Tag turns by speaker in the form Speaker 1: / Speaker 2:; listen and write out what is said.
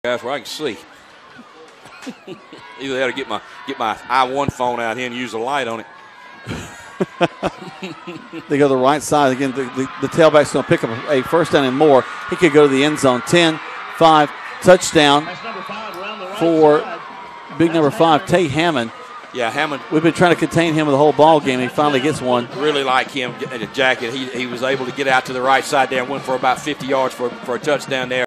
Speaker 1: That's where I can see. Either had to get my I1 phone out here and use the light on it.
Speaker 2: They go to the right side. Again, the tailback's going to pick up a first down and more. He could go to the end zone. 10-5, touchdown for big number 5, Tae Hammond.
Speaker 1: Yeah, Hammond.
Speaker 2: We've been trying to contain him the whole ball game. He finally gets one.
Speaker 1: Really like him in the jacket. He was able to get out to the right side there and went for about 50 yards for a touchdown there.